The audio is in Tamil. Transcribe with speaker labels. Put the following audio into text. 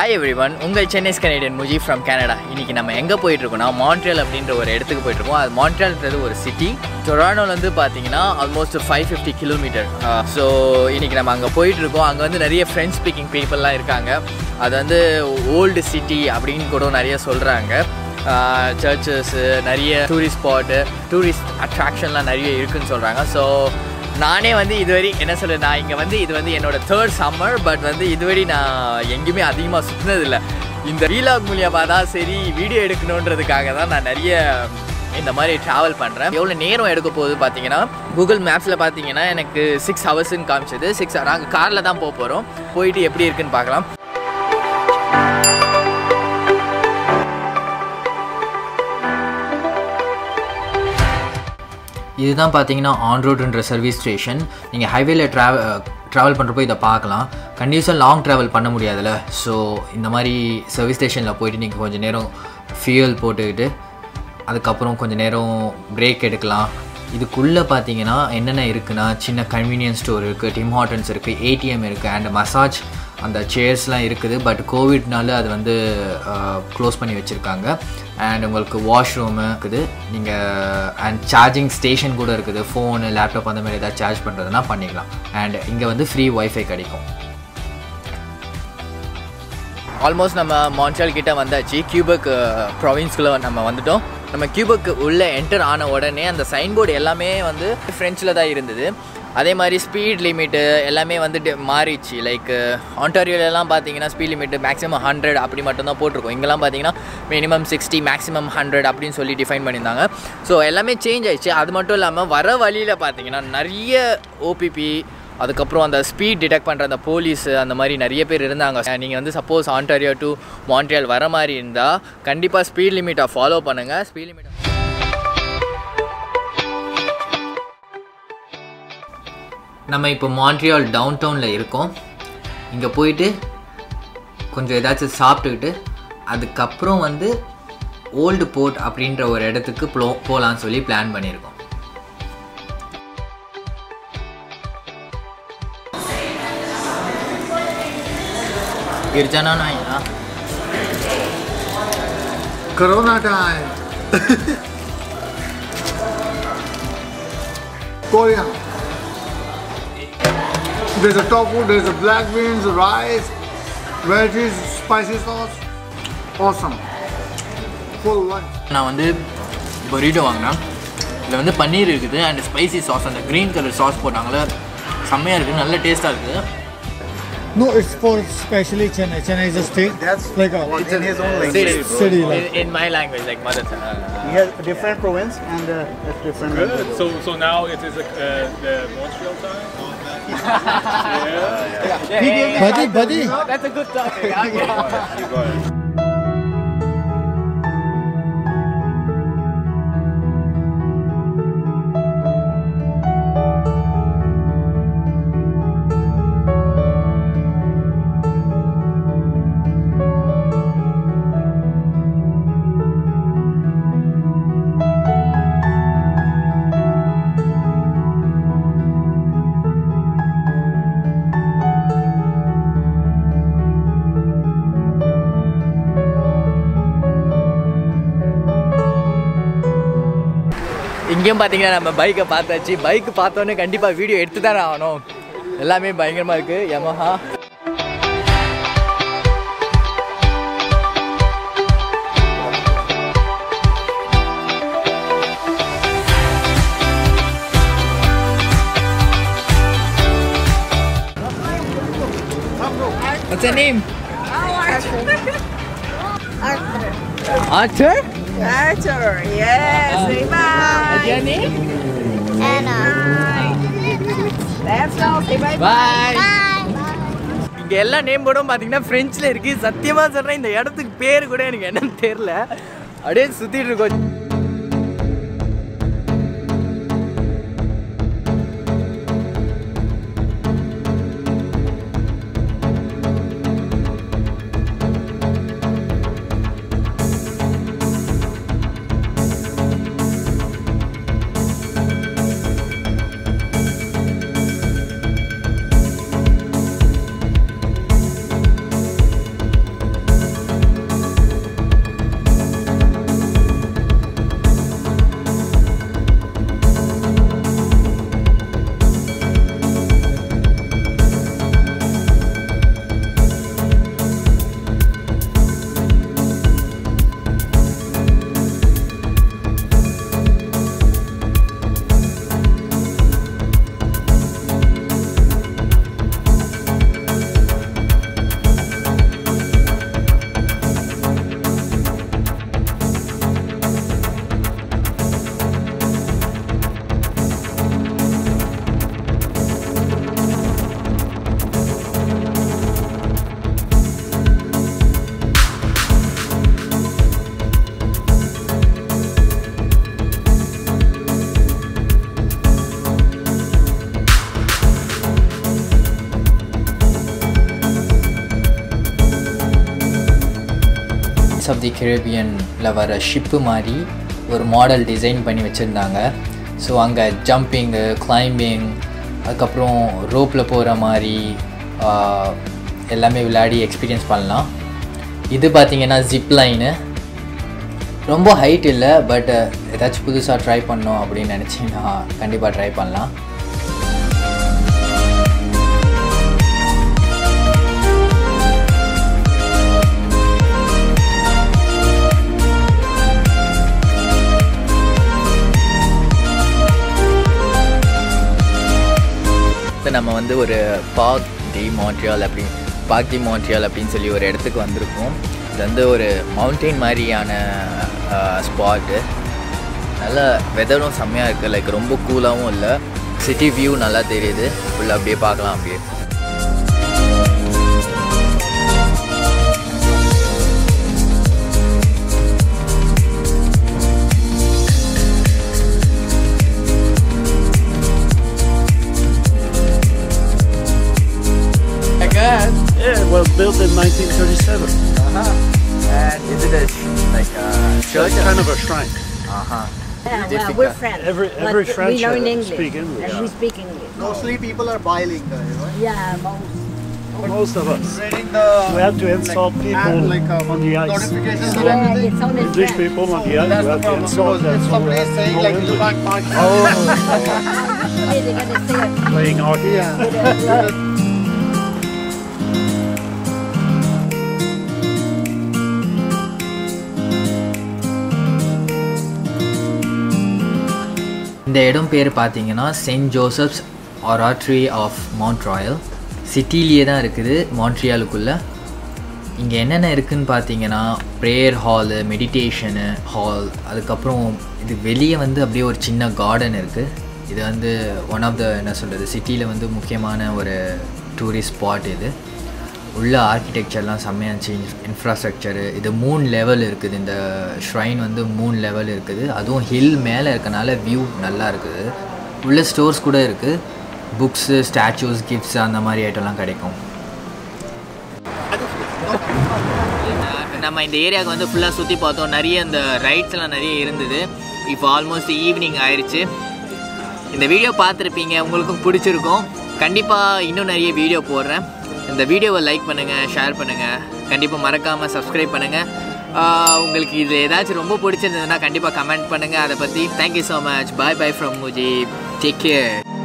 Speaker 1: Hi everyone, உங்கள் Chinese Canadian Muji from Canada. இன்னைக்கு நம்ம எங்க போயிட்டு இருக்கோம்னா Montreal அப்படிங்கற ஒரு இடத்துக்கு போயிட்டு இருக்கோம். அது Montrealன்றது ஒரு சிட்டி. Torontoல இருந்து பாத்தீங்கன்னா almost 550 km. So இன்னைக்கு நம்ம அங்க போயிட்டு இருக்கோம். அங்க வந்து நிறைய French speaking peopleலாம் இருக்காங்க. அது வந்து old city அப்படினு கூட நிறைய சொல்றாங்க. Churches, நிறைய tourist spot, tourist attractionலாம் நிறைய இருக்குன்னு சொல்றாங்க. So நானே வந்து இதுவரை என்ன சொல்ல நான் இங்கே வந்து இது வந்து என்னோட தேர்ட் சம்மர் பட் வந்து இதுவரை நான் எங்கேயுமே அதிகமாக சுற்றினதில்லை. இந்த வீலாக் மூலியமாக தான் சரி வீடியோ எடுக்கணுன்றதுக்காக தான் நான் நிறைய இந்த மாதிரி ட்ராவல் பண்ணுறேன். எவ்வளோ நேரம் எடுக்க போகுது பார்த்தீங்கன்னா கூகுள் மேப்ஸில் பார்த்தீங்கன்னா எனக்கு 6 ஹவர்ஸ்ன்னு காமிச்சது. நாங்கள் காரில் தான் போகிறோம். போயிட்டு எப்படி இருக்குன்னு பார்க்கலாம். இதுதான் பார்த்தீங்கன்னா ஆன் ரோடுன்ற சர்வீஸ் ஸ்டேஷன். நீங்கள் ஹைவேல ட்ராவல் பண்ணுறப்போ இதை பார்க்கலாம். கண்டிப்பாக லாங் ட்ராவல் பண்ண முடியாதுல்ல. ஸோ இந்த மாதிரி சர்வீஸ் ஸ்டேஷனில் போய்ட்டு நீங்கள் கொஞ்சம் நேரம் ஃபியூயல் போட்டுக்கிட்டு அதுக்கப்புறம் கொஞ்சம் நேரம் பிரேக் எடுக்கலாம். இதுக்குள்ளே பார்த்தீங்கன்னா என்னென்ன இருக்குன்னா சின்ன கன்வீனியன்ஸ் ஸ்டோர் இருக்குது, டிம் ஹார்டன்ஸ் இருக்குது, ஏடிஎம் இருக்குது அண்ட் மசாஜ் அந்த சேர்ஸ்லாம் இருக்குது. பட் கோவிட்னால அது வந்து க்ளோஸ் பண்ணி வச்சுருக்காங்க. அண்ட் உங்களுக்கு வாஷ்ரூமு இருக்குது. நீங்கள் அண்ட் சார்ஜிங் ஸ்டேஷன் கூட இருக்குது. ஃபோனு லேப்டாப் அந்த மாதிரி ஏதாவது சார்ஜ் பண்ணுறதுனா பண்ணிக்கலாம். அண்ட் இங்கே வந்து ஃப்ரீ ஒய்ஃபை கிடைக்கும். ஆல்மோஸ்ட் நம்ம மான்ட்ரியால் கிட்டே வந்தாச்சு. கியூபெக் ப்ராவின்ஸ்குள்ளே நம்ம வந்துட்டோம். நம்ம கியூபெக் உள்ளே என்டர் ஆன உடனே அந்த சைன்போர்டு எல்லாமே வந்து ஃப்ரெஞ்சில் தான் இருந்தது. அதே மாதிரி ஸ்பீட் லிமிட்டு எல்லாமே வந்துட்டு மாறிடுச்சு. லைக் ஆன்டாரியோலலாம் பார்த்தீங்கன்னா ஸ்பீட் லிமிட்டு மேக்ஸிமம் 100 அப்படி மட்டும்தான் போட்டிருக்கோம். இங்கெல்லாம் பார்த்தீங்கன்னா மினிமம் 60 மேக்ஸிமம் 100 அப்படின்னு சொல்லி டிஃபைன் பண்ணியிருந்தாங்க. ஸோ எல்லாமே சேஞ்ச் ஆயிடுச்சு. அது மட்டும் இல்லாமல் வர வழியில் பார்த்தீங்கன்னா நிறைய ஓபிபி அதுக்கப்புறம் அந்த ஸ்பீட் டிடெக்ட் பண்ணுற அந்த போலீஸு அந்த மாதிரி நிறைய பேர் இருந்தாங்க. நீங்கள் வந்து சப்போஸ் ஆன்டாரியோ டு மான்ட்ரியால் வர மாதிரி இருந்தால் கண்டிப்பாக ஸ்பீட் லிமிட்டை ஃபாலோ பண்ணுங்கள். ஸ்பீட் லிமிட்டை நம்ம இப்போ மான்ட்ரியால் டவுன் டவுனில் இருக்கோம். இங்கே போயிட்டு கொஞ்சம் ஏதாச்சும் சாப்பிட்டுக்கிட்டு அதுக்கப்புறம் வந்து ஓல்டு போர்ட் அப்படின்ற ஒரு இடத்துக்கு போகலான்னு சொல்லி பிளான் பண்ணியிருக்கோம். கிர்ஜானா
Speaker 2: Corona time. Korean. There's a tofu, there's a black beans, rice, veggies, spicy sauce. Awesome. Full lunch.
Speaker 1: நான் வந்து burrito வாங்கினேன். இதில் வந்து பன்னீர் இருக்குது அண்ட் ஸ்பைசி சாஸ் அந்த க்ரீன் கலர் சாஸ் போட்டாங்களே செம்மையாக இருக்குது, நல்ல டேஸ்ட்டாக இருக்குது.
Speaker 2: No, it's for especially Chennai. Chennai is a state.
Speaker 3: That's
Speaker 2: like a
Speaker 3: it's in his own language.
Speaker 2: City. Like.
Speaker 1: In my language, like mother tongue.
Speaker 3: He has a different province and it's different.
Speaker 4: Good.
Speaker 3: Language.
Speaker 4: So now it is the Montreal time.
Speaker 2: Buddy.
Speaker 1: That's a good topic.
Speaker 4: You got it.
Speaker 1: இங்கேயும் பார்த்தீங்கன்னா நம்ம பைக்கை பார்த்தாச்சு. பைக்கு பார்த்தோன்னே கண்டிப்பாக வீடியோ எடுத்து தானே ஆகணும். எல்லாமே பயங்கரமாக இருக்குது. Yamaha What's your name? Arthur?
Speaker 5: Arthur, yes, say bye.
Speaker 1: Your name?
Speaker 5: Anna. Let's go, say bye.
Speaker 1: Bye. இங்கே எல்லா நேம் போர்டும் பார்த்தீங்கன்னா ஃப்ரெஞ்சில் இருக்குது. சத்தியமாக சொல்கிறேன் இந்த இடத்துக்கு பேர் கூட எனக்கு என்னன்னு தெரியல. அப்படியே சுற்றிட்டு இருக்கோம். பைரட்ஸ் ஆஃப் தி கரீபியனில் வர ஷிப்பு மாதிரி ஒரு மாடல் டிசைன் பண்ணி வச்சுருந்தாங்க. ஸோ அங்கே ஜம்பிங்கு, கிளைம்பிங், அதுக்கப்புறம் ரோப்பில் போகிற மாதிரி எல்லாமே விளையாடி எக்ஸ்பீரியன்ஸ் பண்ணலாம். இது பார்த்திங்கன்னா ஜிப் லைனு. ரொம்ப ஹைட் இல்லை, பட் ஏதாச்சும் புதுசாக ட்ரை பண்ணோம் அப்படின்னு நினச்சிங்கன்னா கண்டிப்பாக ட்ரை பண்ணலாம். நம்ம வந்து ஒரு பார்க் டி மான்ட்ரியால் அப்படின்னு சொல்லி ஒரு இடத்துக்கு வந்திருக்கோம். இது வந்து ஒரு மவுண்டெயின் மாதிரியான ஸ்பாட்டு. நல்ல வெதரும் செம்மையாக இருக்குது. லைக் ரொம்ப கூலாகவும் இல்லை. சிட்டி வியூ நல்லா தெரியுது. ஃபுல்லாக அப்படியே பார்க்கலாம். அப்படியே
Speaker 6: Yeah, it was built in 1937.
Speaker 1: And is it like a church?
Speaker 6: It's kind of a shrine.
Speaker 5: Yeah, well, we're friends.
Speaker 6: Every
Speaker 5: But
Speaker 6: French
Speaker 5: we learn English.
Speaker 6: speak English.
Speaker 5: And we speak English.
Speaker 3: Mostly people are bilingual, right?
Speaker 5: Yeah, most.
Speaker 6: Most of us.
Speaker 3: Reading the
Speaker 6: We have to insult people
Speaker 3: like
Speaker 6: on the ice.
Speaker 3: notifications and
Speaker 5: Yeah,
Speaker 3: everything.
Speaker 5: it's only
Speaker 6: English
Speaker 5: French.
Speaker 6: people on the ice.
Speaker 3: That's
Speaker 6: We
Speaker 3: the
Speaker 6: have to
Speaker 3: problem.
Speaker 6: insult them.
Speaker 3: If
Speaker 6: So we
Speaker 3: somebody
Speaker 6: have
Speaker 3: is
Speaker 6: to
Speaker 3: saying
Speaker 6: know
Speaker 3: like you
Speaker 6: English.
Speaker 3: can't park.
Speaker 5: Usually they're gonna say it.
Speaker 6: Playing hockey.
Speaker 3: Yeah.
Speaker 1: இந்த இடம் பேர் பார்த்தீங்கன்னா Saint Joseph's oratory of Montreal. சிட்டிலேயே தான் இருக்குது, மான்ட்ரியாலுக்குள்ளே. இங்கே என்னென்ன இருக்குதுன்னு பார்த்தீங்கன்னா ப்ரேயர் ஹாலு, மெடிடேஷனு ஹால், அதுக்கப்புறம் இது வெளியே வந்து அப்படியே ஒரு சின்ன கார்டன் இருக்குது. இது வந்து ஒன் ஆஃப் த என்ன சொல்கிறது சிட்டியில் வந்து முக்கியமான ஒரு டூரிஸ்ட் ஸ்பாட். இது உள்ள ஆர்கிடெக்சர்லாம் செம்மையாக இருந்துச்சு. இன்ஃப்ராஸ்ட்ரக்சரு இது 3 லெவல் இருக்குது. இந்த ஷ்ரைன் வந்து 3 லெவல் இருக்குது. அதுவும் ஹில் மேலே இருக்கனால வியூ நல்லா இருக்குது. உள்ள ஸ்டோர்ஸ் கூட இருக்குது. புக்ஸு, ஸ்டாச்சூஸ், கிஃப்ட்ஸ் அந்த மாதிரி ஐட்டம்லாம் கிடைக்கும். நம்ம இந்த ஏரியாவுக்கு வந்து ஃபுல்லாக சுற்றி பார்த்தோம். நிறைய இந்த ரைட்ஸ்லாம் நிறைய இருந்தது. இப்போ ஆல்மோஸ்ட் ஈவினிங் ஆயிடுச்சு. இந்த வீடியோ பார்த்துருப்பீங்க, உங்களுக்கும் பிடிச்சிருக்கும். கண்டிப்பாக இன்னும் நிறைய வீடியோ போடுறேன். இந்த வீடியோவை லைக் பண்ணுங்கள், ஷேர் பண்ணுங்கள், கண்டிப்பாக மறக்காமல் சப்ஸ்கிரைப் பண்ணுங்கள். உங்களுக்கு இது ஏதாச்சும் ரொம்ப பிடிச்சிருந்ததுன்னா கண்டிப்பாக கமெண்ட் பண்ணுங்கள் அதை பற்றி. Thank you so much. Bye bye from Mujeeb. Take care.